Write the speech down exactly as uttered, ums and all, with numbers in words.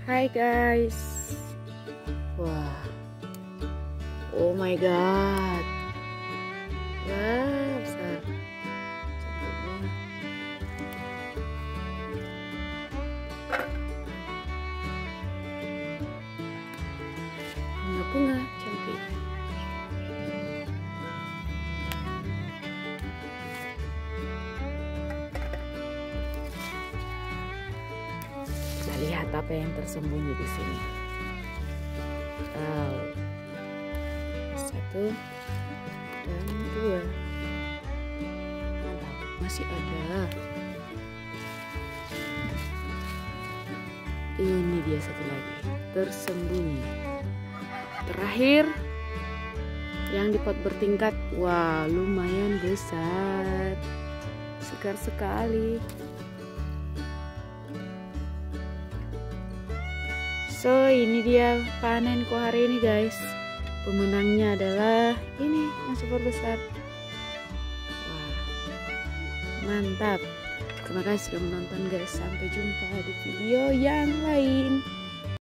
Hai guys. Wah. Oh my god. Wah, besar. Cantiknya. Bunga-bunga cantik. Kita lihat apa yang tersembunyi di sini. Wow. Satu dan dua. Mantap, masih ada. Ini dia satu lagi, tersembunyi. Terakhir, yang di pot bertingkat. Wah, lumayan besar. Segar sekali. So, ini dia panenku hari ini guys. Pemenangnya adalah ini yang super besar. Wah, mantap. Terima kasih sudah menonton guys. Sampai jumpa di video yang lain.